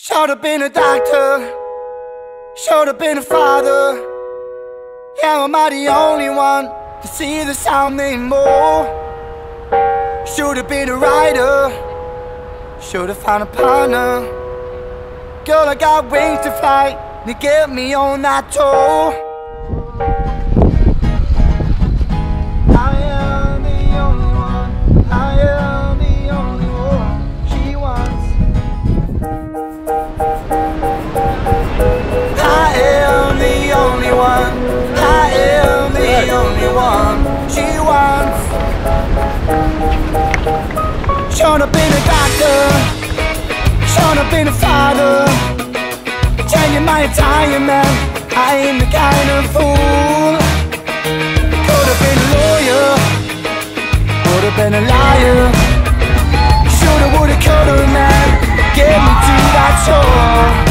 Should have been a doctor, should have been a father. Yeah, am I the only one to see the sound more? Should have been a writer, should have found a partner. Girl, I got wings to fly, to get me on that tour. I am the only one, I am the only one she wants. I am the only one, I am the only one she wants. Should have been a doctor, should have been a father. Changing my entire man, I ain't the kind of fool. Could have been a lawyer, would have been a liar. Shoulda, woulda, coulda, man, get me to that shore.